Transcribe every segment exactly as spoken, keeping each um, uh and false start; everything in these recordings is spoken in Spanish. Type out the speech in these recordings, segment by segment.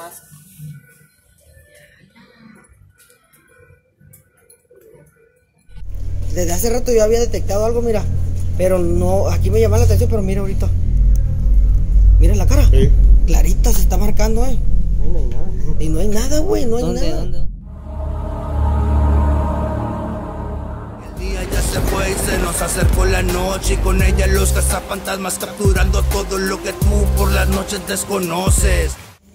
más. Desde hace rato yo había detectado algo, mira. Pero no, aquí me llama la atención, pero mira ahorita. Mira la cara. Sí. Clarita se está marcando, eh. Ahí no hay nada. Y no hay nada, güey, no hay ¿Dónde, nada. dónde? El día ya se fue y se nos acercó la noche, y con ella los cazafantasmas capturando todo lo que tú por las noches desconoces.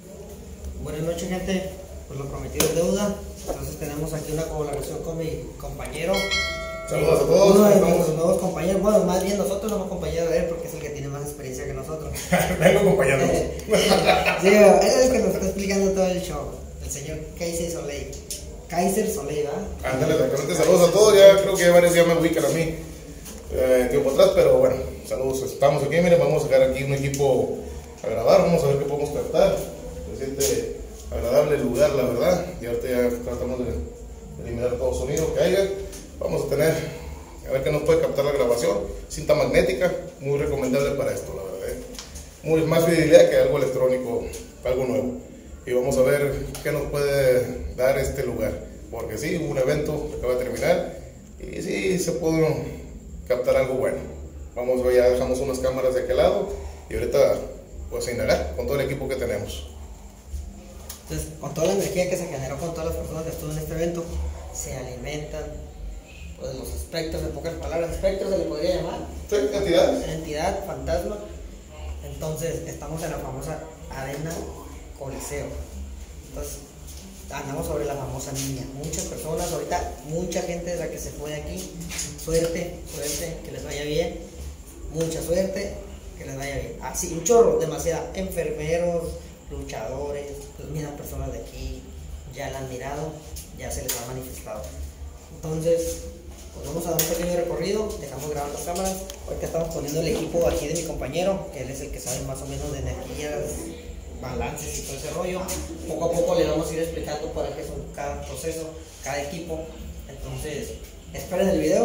Buenas noches, gente. Pues lo prometido es deuda. Entonces tenemos aquí una colaboración con mi compañero. Saludos a todos. Uno de Estamos- nuestros nuevos compañeros. Bueno, más bien nosotros somos compañeros de él porque es el que tiene más experiencia que nosotros. Vengo acompañando. Sí, él es el que nos está explicando todo el show. El señor Kaiser Soleil. Kaiser Soleil, ¿verdad? Ándale, exactamente. Saludos a todos. Ya creo que ya varios ya me ubican a mí eh, tiempo atrás, pero bueno, saludos. Estamos aquí, miren, vamos a sacar aquí un equipo a grabar. Vamos a ver qué podemos captar. Se siente agradable el lugar, la verdad. Y ahorita ya tratamos de eliminar todo sonido que haya. Vamos a tener, a ver qué nos puede captar la grabación. Cinta magnética, muy recomendable para esto, la verdad. ¿eh? Muy más fidelidad que algo electrónico, algo nuevo. Y vamos a ver qué nos puede dar este lugar. Porque sí, hubo un evento que acaba de terminar y sí se pudo captar algo bueno. Vamos, ya dejamos unas cámaras de aquel lado y ahorita pues a indagar con todo el equipo que tenemos. Entonces, con toda la energía que se generó con todas las personas que estuvieron en este evento, se alimentan pues, los espectros, en pocas palabras, espectros se le podría llamar. Sí, entidades. Entidad, fantasma. Entonces, estamos en la famosa Arena Coliseo. Entonces, andamos sobre la famosa niña. Muchas personas, ahorita, mucha gente de la que se fue de aquí. Suerte, suerte, que les vaya bien. Mucha suerte, que les vaya bien. Así, un chorro, demasiada. Enfermeros, luchadores, pues mira, personas de aquí ya la han mirado, ya se les ha manifestado. Entonces, pues vamos a dar un pequeño recorrido, dejamos grabar las cámaras. Ahorita estamos poniendo el equipo aquí de mi compañero, que él es el que sabe más o menos de energías, balances y todo ese rollo. Poco a poco le vamos a ir explicando para qué son cada proceso, cada equipo. Entonces, esperen el video,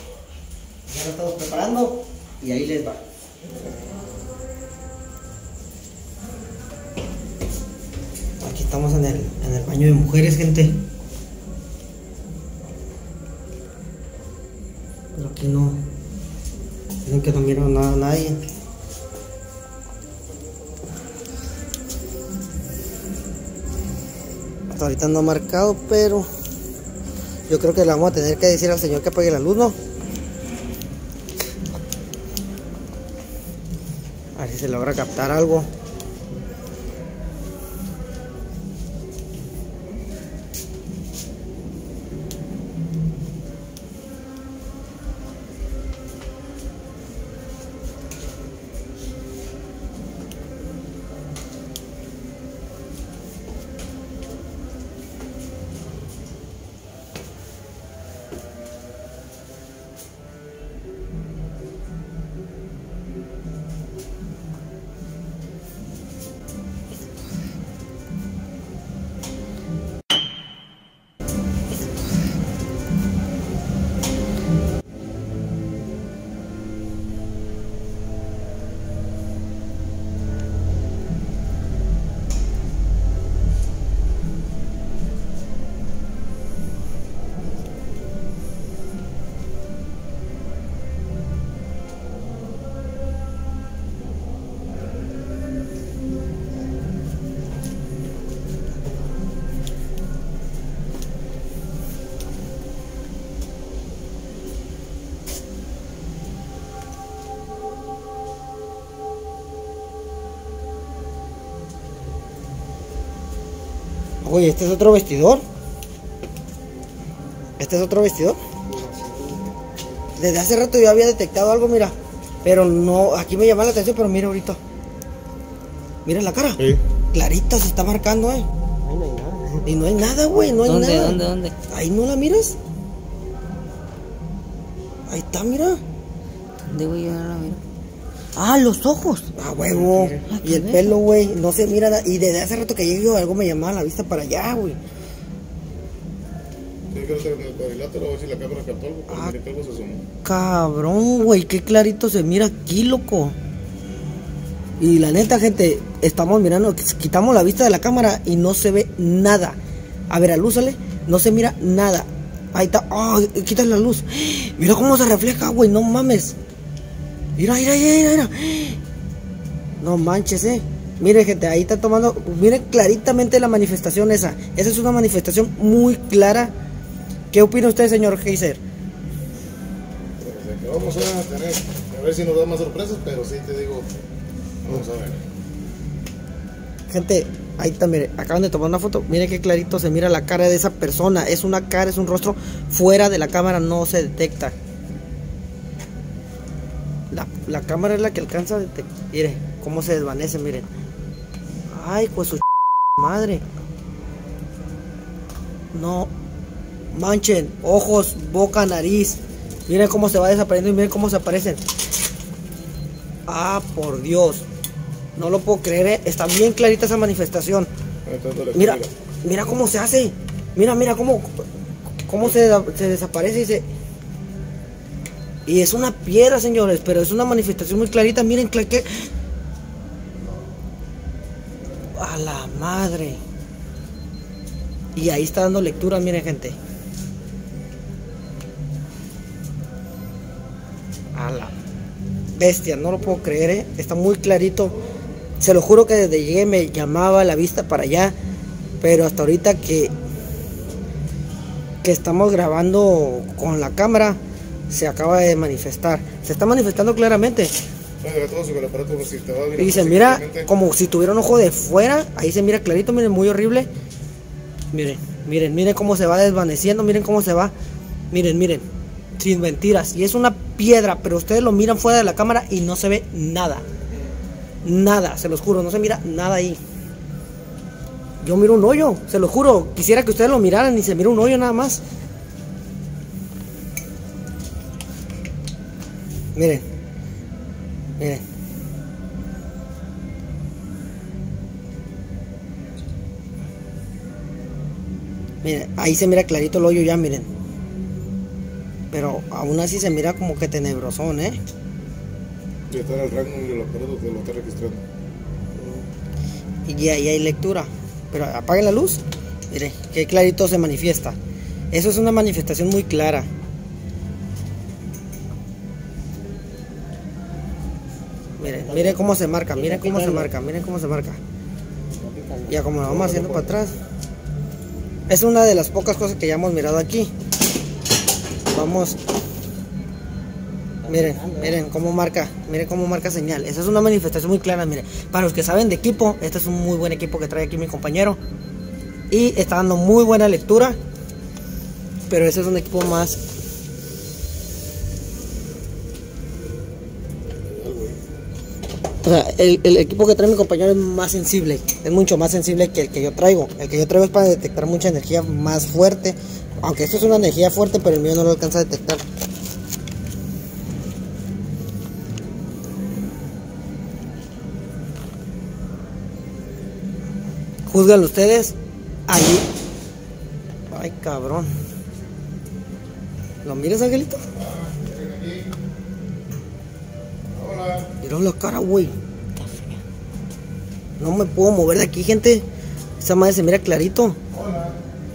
ya lo estamos preparando y ahí les va. Aquí estamos en el, en el baño de mujeres, gente. Pero aquí no. Dicen que no miraron nada a nadie. Hasta ahorita no ha marcado, pero yo creo que le vamos a tener que decir al señor que apague la luz, ¿no? A ver si se logra captar algo. Oye, ¿este es otro vestidor? ¿Este es otro vestidor? Desde hace rato yo había detectado algo, mira. Pero no, aquí me llama la atención, pero mira ahorita. Mira la cara. Sí. Clarita se está marcando, eh. Ahí no hay nada. Y no hay nada, güey, no hay ¿Dónde, nada. dónde, dónde? Ahí no la miras. Ahí está, mira. ¿Dónde voy a llegar a ver? Ah, los ojos. Ah, huevo. Ah, Y el qué pelo, güey. No se mira nada. Y desde hace rato que llegué yo, algo me llamaba la vista para allá, güey. Sí, creo que en el cuadrilátero, a ver si la cámara captó algo, pero Ah. mire que algo se asomó. Cabrón, güey. Qué clarito se mira aquí, loco. Y la neta, gente, estamos mirando, quitamos la vista de la cámara y no se ve nada. A ver, alúzale, no se mira nada. Ahí está, oh, quita la luz. Mira cómo se refleja, güey, no mames. Mira, mira, mira, mira. No manches, eh. Mire, gente, ahí está tomando, miren claritamente la manifestación esa. Esa es una manifestación muy clara. ¿Qué opina usted, señor Geyser? Pues, que vamos a tener, a ver si nos da más sorpresas, pero sí te digo, vamos a ver. Gente, ahí está, mire, acaban de tomar una foto. Mire qué clarito se mira la cara de esa persona. Es una cara, es un rostro fuera de la cámara, no se detecta. La, la cámara es la que alcanza a detectar. Mire, cómo se desvanece, miren. Ay, pues su madre. No manchen, ojos, boca, nariz. Miren cómo se va desapareciendo y miren cómo se aparecen. Ah, por Dios. No lo puedo creer, ¿eh? Está bien clarita esa manifestación. Mira, mira cómo se hace. Mira, mira cómo, cómo se, se desaparece y se... Y es una piedra, señores, pero es una manifestación muy clarita. Miren que... A la madre. Y ahí está dando lectura, miren, gente. A la bestia, no lo puedo creer, ¿eh? Está muy clarito. Se lo juro que desde llegué me llamaba la vista para allá. Pero hasta ahorita que Que estamos grabando con la cámara, se acaba de manifestar. Se está manifestando claramente. Y se mira como si tuviera un ojo de fuera. Ahí se mira clarito, miren, muy horrible. Miren, miren, miren cómo se va desvaneciendo. Miren cómo se va. Miren, miren, sin mentiras. Y es una piedra, pero ustedes lo miran fuera de la cámara y no se ve nada. Nada, se los juro, no se mira nada ahí. Yo miro un hoyo, se lo juro. Quisiera que ustedes lo miraran y se mira un hoyo nada más. Miren. Miren. Miren, ahí se mira clarito el hoyo ya, miren. Pero aún así se mira como que tenebrosón, ¿eh? Ya está en el rango de los aparatos que lo está registrando. Y ahí hay lectura. Pero apaguen la luz. Miren, que clarito se manifiesta. Eso es una manifestación muy clara. Miren, miren cómo se marca, miren cómo se marca, miren cómo se marca. Ya como lo vamos haciendo para atrás. Es una de las pocas cosas que ya hemos mirado aquí. Vamos. Miren, miren cómo marca, miren cómo marca señal. Esa es una manifestación muy clara, miren. Para los que saben de equipo, este es un muy buen equipo que trae aquí mi compañero. Y está dando muy buena lectura. Pero ese es un equipo más... O sea, el, el equipo que trae mi compañero es más sensible. Es mucho más sensible que el que yo traigo. El que yo traigo es para detectar mucha energía más fuerte. Aunque esto es una energía fuerte, pero el mío no lo alcanza a detectar. Juzgan ustedes. Ahí. Ay, cabrón. ¿Lo miras, Angelito? Hola. Mira la cara, güey. No me puedo mover de aquí, gente. Esa madre se mira clarito. Hola.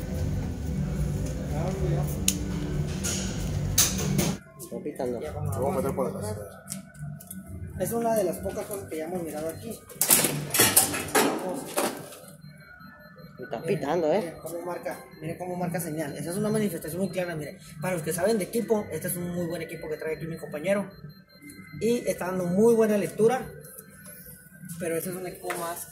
Está picando. Te voy a meter por atrás. Es una de las pocas cosas que ya hemos mirado aquí. Me está pitando, eh. Miren cómo marca, miren cómo marca señal. Esa es una manifestación muy clara, miren. Para los que saben de equipo, este es un muy buen equipo que trae aquí mi compañero. Y está dando muy buena lectura. Pero este es un equipo más...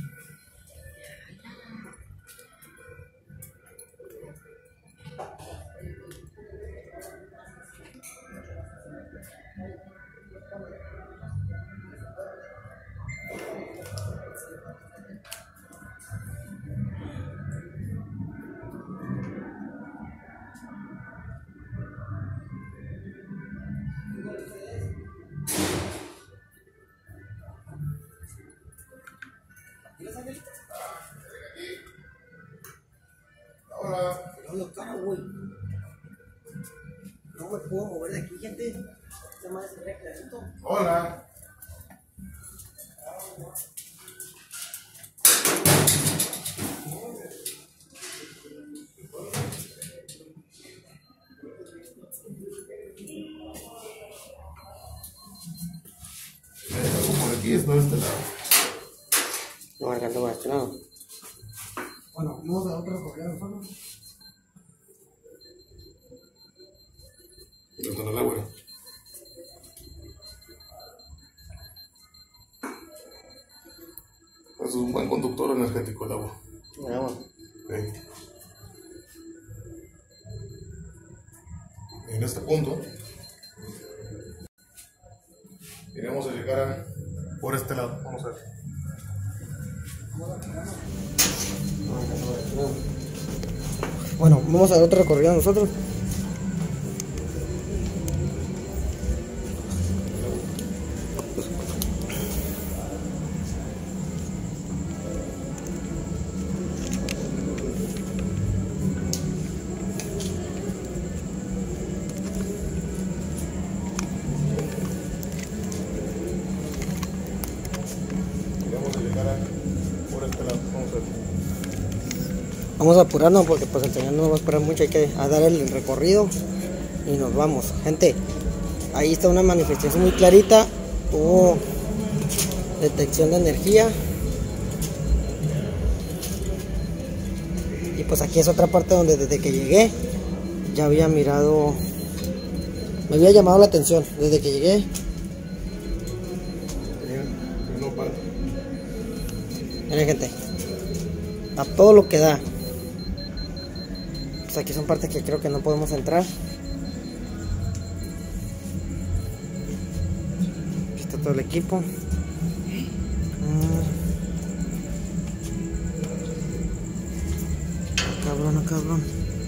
Hola. Pero la cara, güey. No me puedo mover de aquí, gente. Esta madre se ve clarito. Hola. es no de este lado. No marcando por este lado. Bueno, vamos a otro recorrido nosotros. ¿Dónde está el agua? Es un buen conductor energético el agua. El agua. Okay. En este punto iremos a llegar a, por este lado. Vamos a ver. Bueno, vamos a dar otro recorrido nosotros. Vamos a apurarnos porque pues el señor no nos va a esperar mucho, hay que a dar el recorrido y nos vamos. Gente, ahí está una manifestación muy clarita, hubo detección de energía. Y pues aquí es otra parte donde desde que llegué ya había mirado, me había llamado la atención desde que llegué. Miren gente, a todo lo que da. Pues aquí son partes que creo que no podemos entrar. Aquí está todo el equipo. Ah, cabrón, ah, cabrón.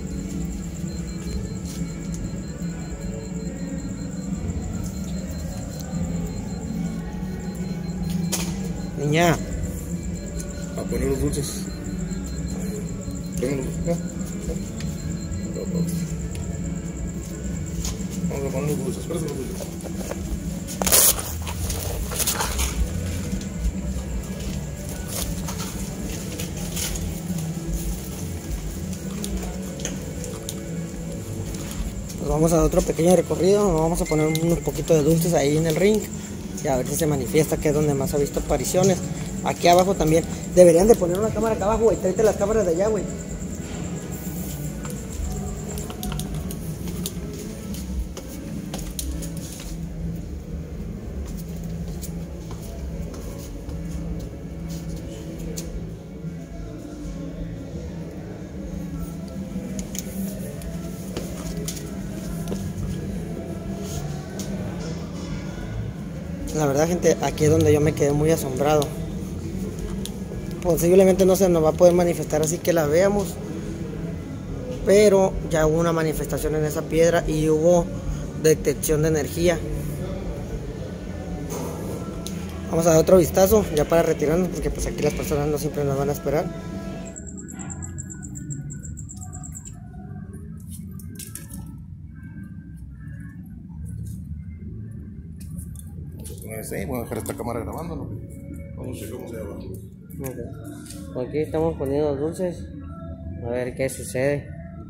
Niña. A poner los dulces. Pongan los dulces. Vamos a poner los dulces. Espérate los dulces. Nos vamos a otro pequeño recorrido. Nos vamos a poner unos poquitos de dulces ahí en el ring y a ver si se manifiesta, que es donde más ha visto apariciones. Aquí abajo también. Deberían de poner una cámara acá abajo, güey. Tráete las cámaras de allá, güey. La verdad, gente, aquí es donde yo me quedé muy asombrado. Posiblemente no se nos va a poder manifestar así que la veamos, pero ya hubo una manifestación en esa piedra y hubo detección de energía. Vamos a dar otro vistazo ya para retirarnos, porque pues aquí las personas no siempre nos van a esperar. Sí, voy a dejar esta cámara grabando, ¿no? Vamos a ver cómo se llama. Okay. Aquí estamos poniendo los dulces. A ver qué sucede.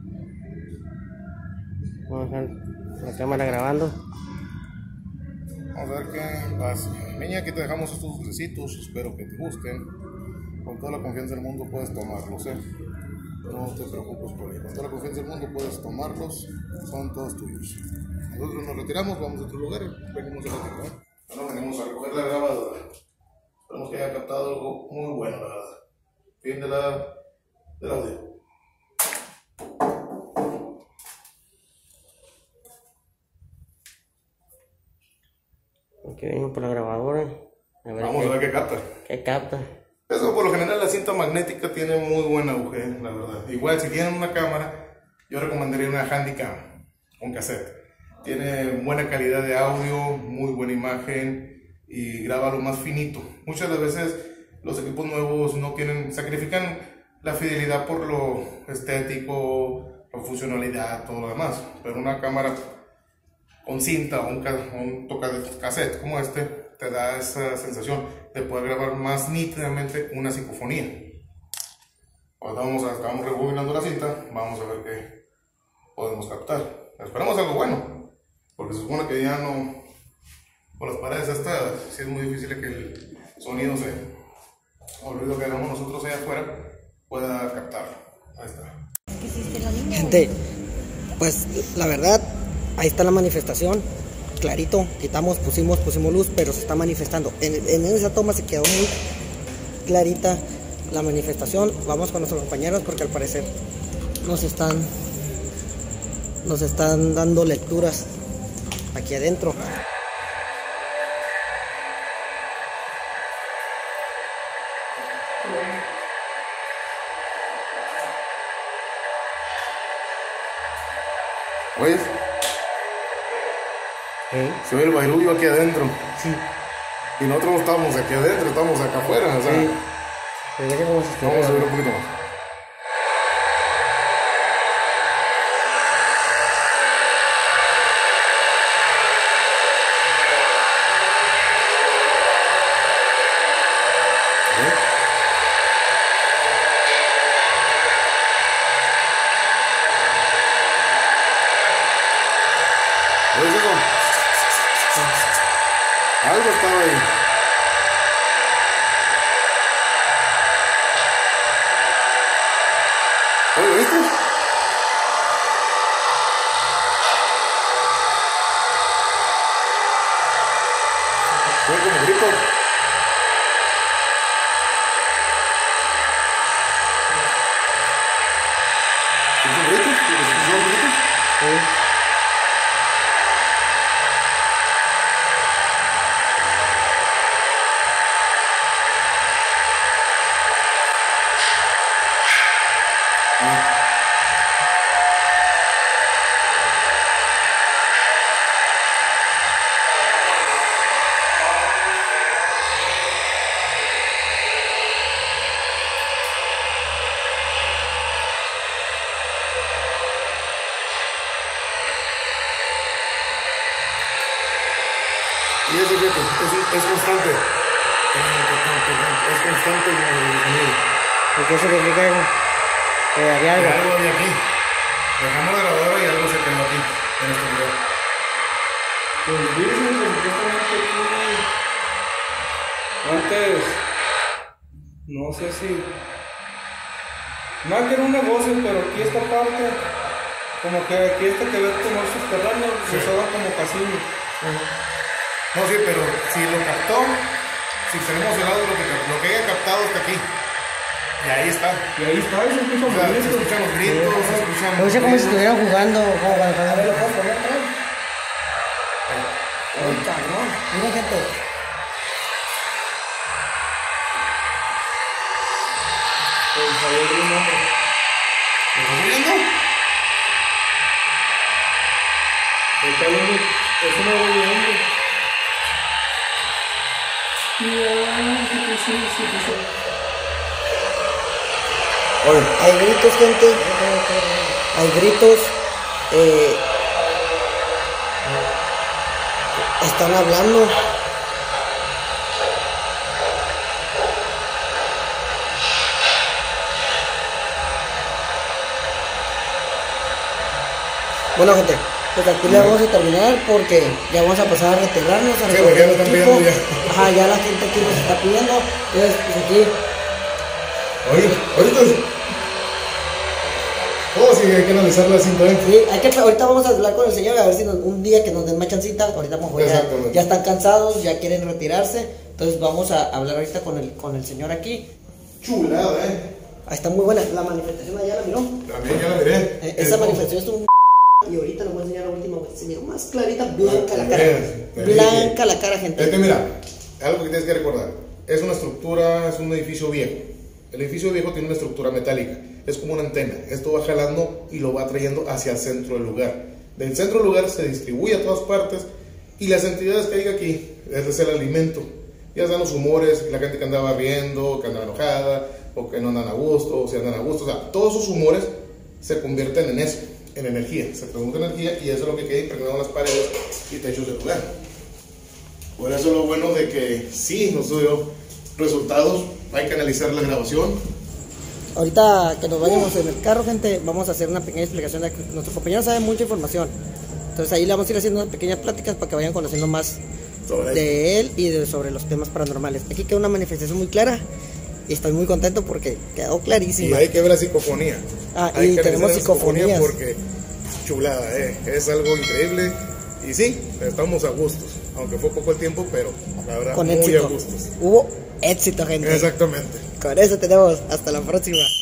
Vamos a dejar la cámara grabando. Vamos a ver qué pasa. Niña, aquí te dejamos estos dulcecitos. Espero que te gusten. Con toda la confianza del mundo puedes tomarlos, ¿eh? No te preocupes por ello. Con toda la confianza del mundo puedes tomarlos. Son todos tuyos. Nosotros nos retiramos, vamos a otro lugar. Venimos a la ¿eh? Bueno, venimos a recoger la grabadora. Esperamos que haya captado algo muy bueno, la verdad. Fin de la, del audio. Aquí venimos por la grabadora. A ver Vamos qué, a ver qué capta. qué capta. Eso por lo general la cinta magnética tiene muy buen auge, la verdad. Igual si tienen una cámara, yo recomendaría una Handycam con cassette. Tiene buena calidad de audio, muy buena imagen y graba lo más finito. Muchas de las veces los equipos nuevos no quieren, sacrifican la fidelidad por lo estético, la funcionalidad, todo lo demás. Pero una cámara con cinta o un, un toca de cassette como este te da esa sensación de poder grabar más nítidamente una psicofonía. Ahora vamos a, estamos rebobinando la cinta, vamos a ver qué podemos captar. Esperamos algo bueno, porque se supone que ya no, con las paredes estas, sí es muy difícil que el sonido se, o el ruido que hagamos nosotros allá afuera pueda captarlo. Ahí está. Gente, pues la verdad, ahí está la manifestación. Clarito, quitamos, pusimos, pusimos luz, pero se está manifestando. En, en esa toma se quedó muy clarita la manifestación. Vamos con nuestros compañeros porque al parecer nos están nos están dando lecturas aquí adentro. ¿Oyes? ¿Eh? Se ve el bairullo aquí adentro. Sí. Y nosotros no estamos aquí adentro, estamos acá afuera. O sea, Sí. Pero ya vamos a vamos a ver un poquito más. ¿Oyes eso? Algo estaba ahí. ¿Oye, viste? Fue como grito. ¿Es un grito? ¿Es un grito? Sí. Y eso es, es, es constante. Es constante el sonido. ¿Y qué significa eso? Que había Y algo. algo había aquí. Dejamos la grabadora y algo se quedó aquí, en este lugar. Pues dicen que supuestamente aquí antes, no sé si, no que era un negocio, pero aquí esta parte, como que aquí esta que ve como subterráneo, se usaba como casino. No, sí, pero si lo captó, si tenemos el audio, lo que, lo que haya captado está aquí. Y ahí está. Y ahí está, y se escucha O sea, muy se bien. escuchan los gritos, se escuchan. Me gusta como si estuvieran jugando. Como cuando A ver, estaban- ¿lo puedo poner otra vez? Ay, cabrón. Miren, gente. Pues ahí hay un hombre. ¿Me estás oyendo? Está viendo, es una voz de hombre. Oye, Hay gritos, gente. Hay gritos. Eh, están hablando. Bueno, gente, pues aquí le vamos a terminar porque ya vamos a pasar a retirarnos. A Sí, recoger porque ya el nos están equipo. pidiendo ya. Ajá, ya la gente aquí nos está pidiendo. Entonces, pues aquí. oye, ahorita. Oh, sí, hay que analizar la cinta, ¿eh? Sí, hay que, ahorita vamos a hablar con el señor a ver si nos- un día que nos den más chancita. Ahorita mejor ya, Exactamente. ya están cansados, ya quieren retirarse. Entonces vamos a hablar ahorita con el, con el señor aquí. Chulada, ¿eh? Ahí está muy buena. La manifestación allá la miró. También ya la miré. Eh, esa Es- manifestación es un. Y ahorita les voy a enseñar la última, güey. Se miró más clarita, blanca la Ah, cara. bien, bien. Blanca la cara, gente. Es que mira, algo que tienes que recordar. Es una estructura, es un edificio viejo. El edificio viejo tiene una estructura metálica. Es como una antena. Esto va jalando y lo va trayendo hacia el centro del lugar. Del centro del lugar se distribuye a todas partes y las entidades que hay aquí es el alimento. Ya sean los humores, la gente que andaba riendo, que andaba enojada, o que no andan a gusto, o si andan a gusto. O sea, todos sus humores se convierten en eso, en energía. Se transmuta en energía y eso es lo que queda impregnado en las paredes y techos del lugar. Por eso lo bueno de que sí nos dio resultados. Hay que analizar la grabación. Ahorita que nos vayamos en el carro, gente, vamos a hacer una pequeña explicación. De que nuestros compañeros saben mucha información. Entonces ahí le vamos a ir haciendo unas pequeñas pláticas para que vayan conociendo más Sobre de él y de, sobre los temas paranormales. Aquí quedó una manifestación muy clara y estoy muy contento porque quedó Y clarísima. hay que ver la psicofonía. Ah, Hay y que tenemos analizar la psicofonía psicofonías. porque chulada, eh, es algo increíble. Y sí, estamos a gustos, aunque fue poco el tiempo, pero la verdad Con muy éxito. a gustos. Hubo éxito, gente. Exactamente. Con eso tenemos. Hasta la próxima.